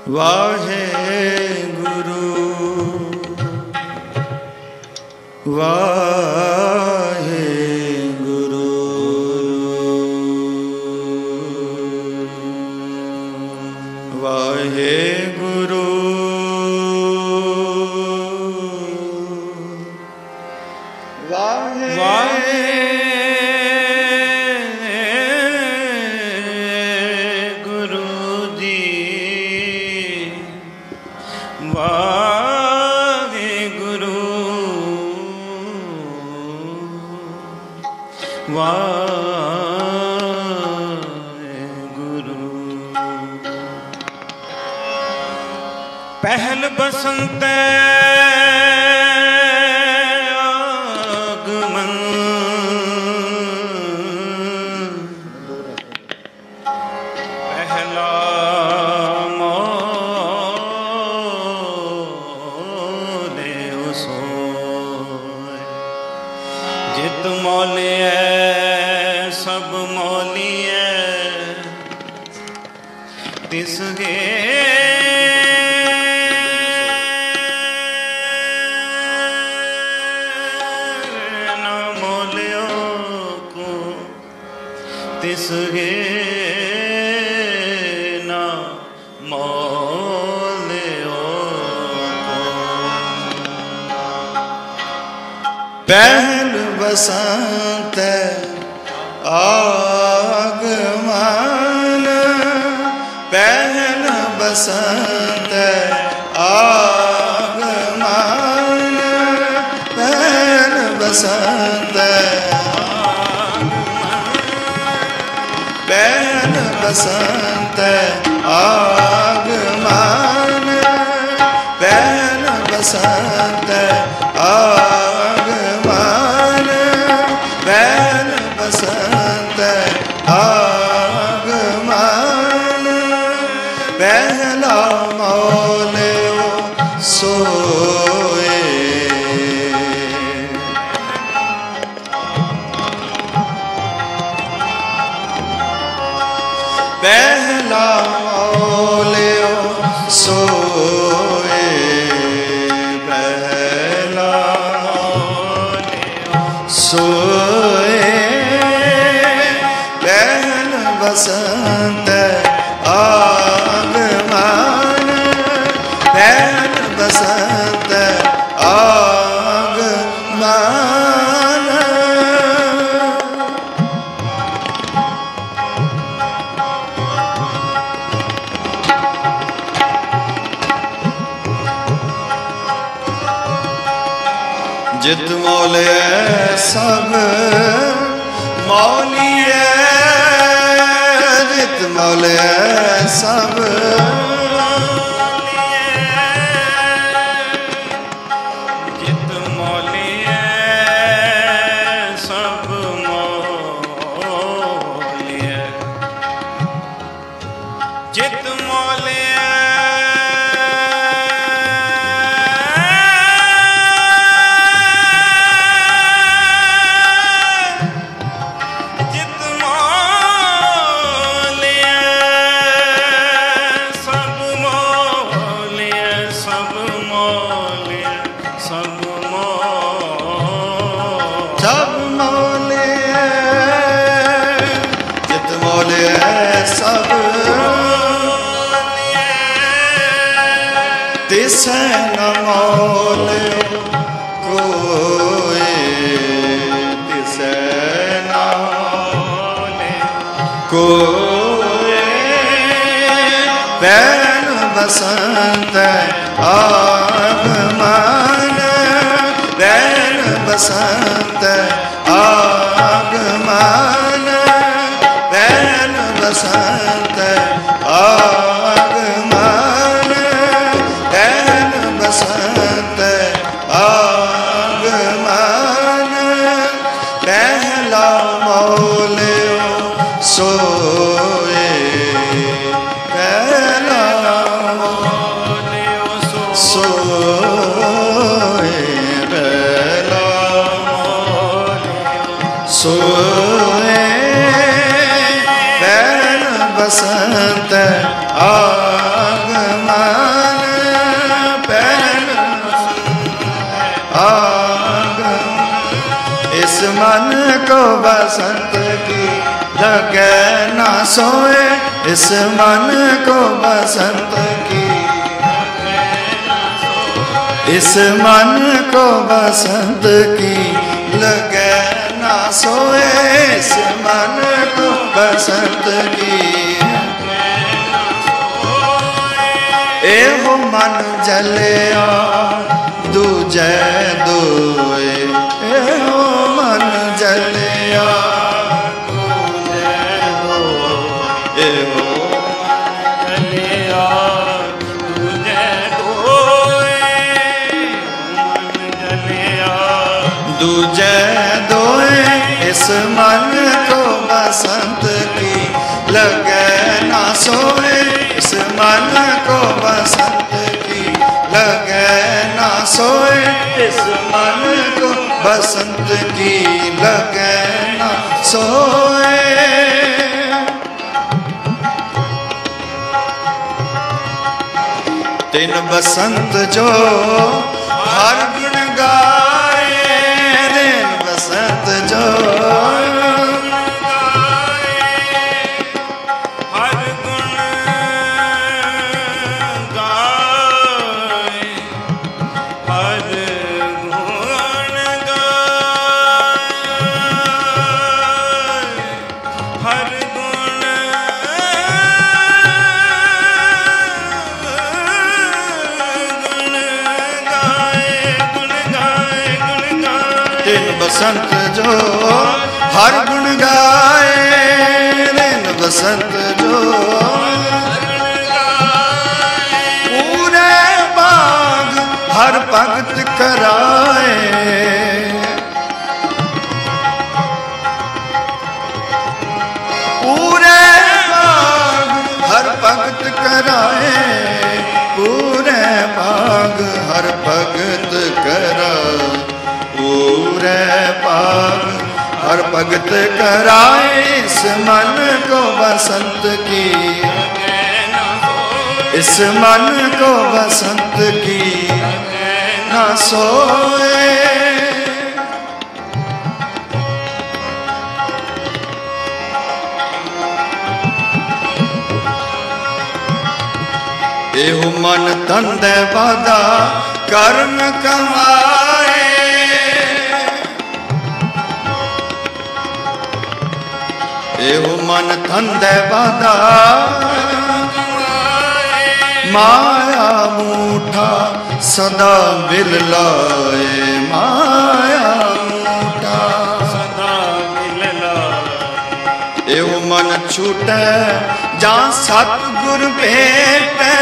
ਵਾਹਿਗੁਰੂ ਵਾਹਿਗੁਰੂ ਵਾਹਿਗੁਰੂ ਵਾਹਿਗੁਰੂ ਜੀ ਵਾਹਿਗੁਰੂ ਵਾਹਿਗੁਰੂ ਪਹਿਲ ਬਸੰਤ ਆਗਮਨ ਪਹਿਲਾ ਮੋਲੇ ਉਸੋਏ ਜਿਤ ਮੋਲਿਐ ਸਭ ਮੋਲੀਐ ਤਿਸ ਗੇ ਤਿਸਗੇ ਨਾ ਮੋਲਿਓ ਕੋ ਪਹਿਲ ਬਸੰਤ ਆਗਮਨ ਪਹਿਲ ਬਸੰਤ ਆਗਮਨ ਪਹਿਲ ਬਸੰਤ ਪਹਿਲ ਬਸੰਤ ਆਗਮਨ ਪਹਿਲ ਬਸੰਤ ਆਗਮਨ ਪਹਿਲ ਬਸੰਤ ਆਗਮਨ ਪਹਿਲਾ ਮੋਲਿਓ ਸੋਏ ਪਹਿਲਾ ਮੋਲਿਓ ਸੋਏ ਪਹਿਲਾ ਮੋਲਿਓ ਸੋਏ ਪਹਿਲ ਬਸੰਤ ਆਗਮਨ ਪਹਿਲ ਬਸੰਤ ਆਗਮਨ ਜਿਤ ਮੋਲਿਐ ਸਭ ਮੋਲੀਐ ਜਿਤ ਮੋਲਿਐ ਸਭ ਜਿਤ ਮੋਲਿਐ ਸਭ ਮੋਲੀਐ ਜਿਤ ਮੋਲਿਐ ਤਿਸੈ ਨ ਮੋਲਿਓ ਕੋਇ ਤਿਸੈ ਨ ਮੋਲਿਓ ਕੋਇ ਪਹਿਲ ਬਸੰਤ ਆਗਮਨ ਪਹਿਲ ਬਸੰਤ ਆਗਮਨ ਪਹਿਲ ਬਸੰਤ ਆਗਮਨ ਪਹਿਲ ਬਸੰਤ ਆਗਮਨ ਪਹਿਲਾ ਮੋਲਿਓ ਸੋਏ ਪਹਿਲਾ ਮੋਲਿਓ ਸੋਏ ਪਹਿਲਾ ਮੋਲਿਓ ਸੋਏ ਪਹਿਲ ਬਸੰਤ ਆਗਮਨ आगम। इस मन को बसंत की लगे ना सोए, इस मन को बसंत की, इस मन को बसंत की लगे ना सोए, इस मन को बसंत की। एहो मन जलिया दूजे दोए, एहो मन जलिया दूजे दोए, एहो मन जलिया दूजे दोए, मन जलिया दूजे दोए। इस मन को बसंत की लगे ना सोए, इस मन को बसंत की लगे ना सोए, इस मन को बसंत की लगे ना सोए। तिन बसंत जो हर गुण गाए, दिन बसंत जो बसंत जो हर गुण गाए, दिन बसंत जो पूरे बाग हर भगत कराए, पूरे बाग हर भगत कराए, पूरे बाग हर भगत कराए, पूरे पाग हर भगत कराए। इस मन को बसंत की, इस मन को बसंत की ना सोए। एहो मन तन दे वादा कर्म कमाए, एहो मन तन दे वादा माया मूठा सदा बिल लाए, माया मूठा सदा बिल लाए। एहो मन छूटे जा सतगुर भेटे,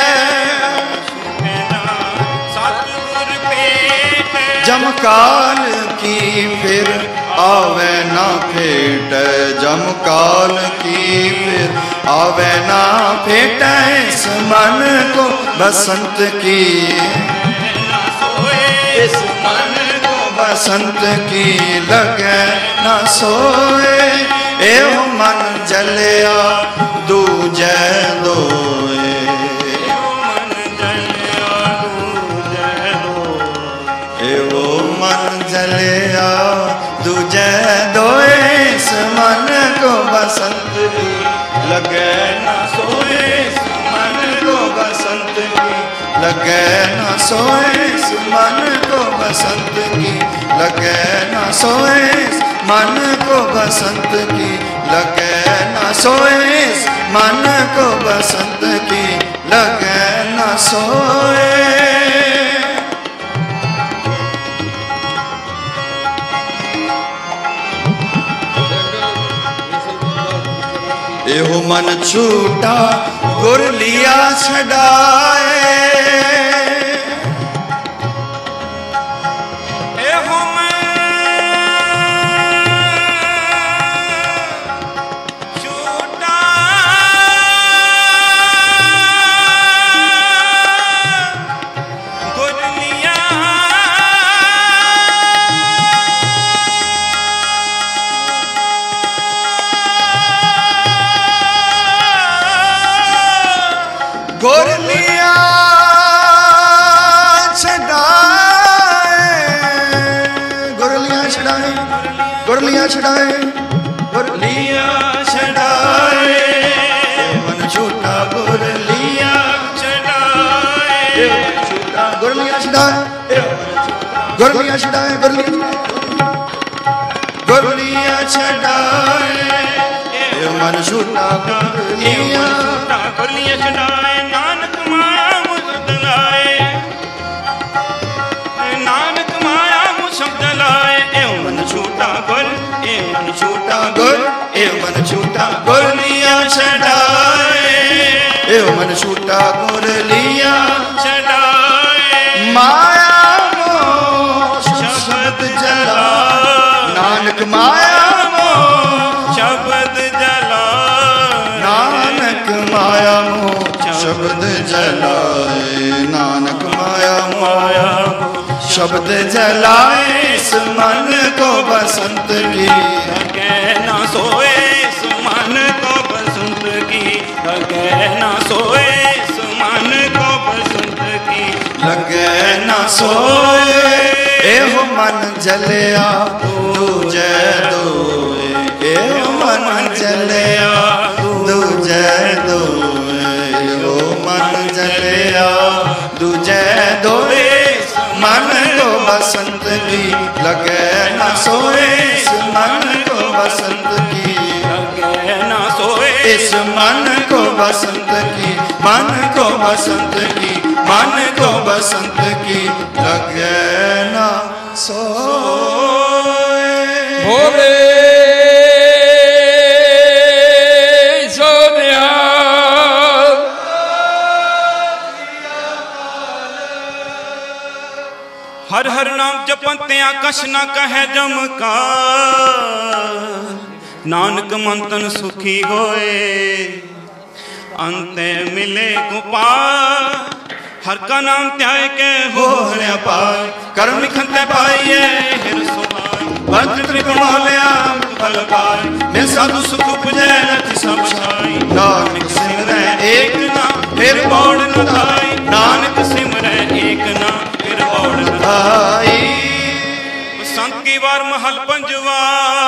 सतगुर भेटे जमकाल की फिर आवे ना फेट, जमकाल की फिर आवे ना फेट। इस मन को बसंत की, इस मन को बसंत की लगे ना सोए। एहो मन जलिया दूजे दोए, एहो मन जलिया दूजे दोए। इस मन को बसंत की लगे ना सोए, इस मन को बसंत की लगे ना सोए, इस मन को बसंत की लगे ना सोए, इस मन को बसंत की लगे ना सोए, इस मन को बसंत की लगे ना सोए। एहो मन छूटा गुर लिया छड़ाए, एहो मन छूटा गुर लिया, गुर लिया गुरलियां छड़ाए गुरलियां छड़ाए मन झूठा गुरलियां छड़ाए गुरलियां छड़ाए गुरलियां छड़ाए गुरलियां छड़ाए मन झूठा गुरलियां छड़ाए नानक माया मुझ लाए नानक माया मुझ लाए मन झूठा गुर मन झूठा गुर मन झूठा गुरलियां छड़ाए मन झूठा गुरलियां छड़ाए माया शब्द जला नानक माया शब्द जला नानक माया शब्द जलाए नानक माया माया शब्द जलाए इस मन को बसंत की कहना सोए इस मन को बसंत की कहना सोए इस मन को बसंत की लगे ना सोए एहो मन जलिया दूजे दोए एहो मन जलिया दूजे दोए एहो मन जलिया दूजे दोए मन को बसंत की लगे ना सोए इस मन को बसंत की लगे ना सोए इस मन को बसंत की मन को बसंत की मन को बसंत की लगे ना सोए भोले हर हर नाम जपंत्या कछ न कहे जमका नानक मंतन सुखी होए अंते मिले गोपाल हर का नाम त्याय के हो हरे पाए कर्म लिखते पाइए हिर सुहाय भद्र त्रिकोणोलया फल पाए मिल साधु सुख उपजे नति सब छाई नानक सिमरै एक नाम फिर बौड़ न धाई नानक सिमरै एक नाम फिर बौड़ न धाई संत की वार महल पंजवा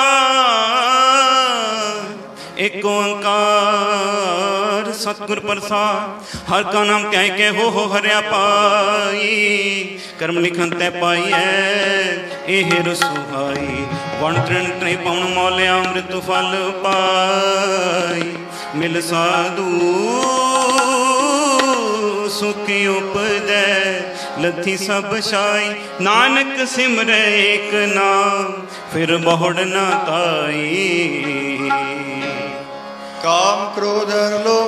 एक ओंकार सतगुर प्रसाद हर का नाम त्याय के हो हरिया पाई कर्म लिखन तै पाई है एहर सुहाई वण तृण त्रि पवन मौल्या अमृत फल पाई मिल साधु सुखी उपजै लथी सब छाई नानक सिमरै एक नाम फिर बहुड़ न ताई काम क्रोध लोभ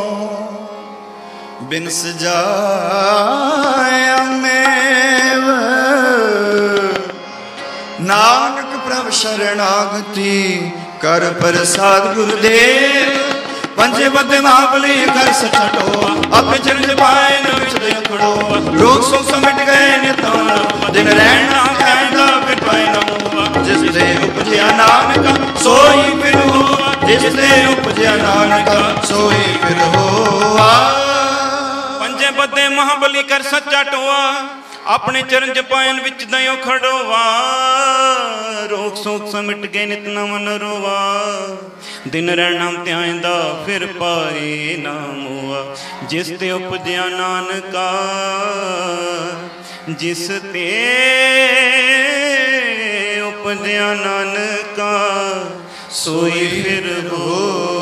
मोह बिनस जायमेव नानक प्रभु शरणागति कर प्रसाद गुरुदेव पंजे बदे महाबली घर सठो अब चरण पाए न विचले खड़ो रोग सो समिट गए नितान दिन रहना कहना बिटाए न जिस दे उपजया नानक सोई फिर हो जिस दे उपजया नानक सोई फिर हो पंजे बदे महाबली कर सच्चा टोआ अपने चरण च पायन विच दयो खड़ोवा रोग सोग समिट गए नित नमन रोवा दिन रहना त्याइंदा फिर पाए नाम हुआ जिस ते उपजया नानका जिस ते उपजया नानका सोई फिर हो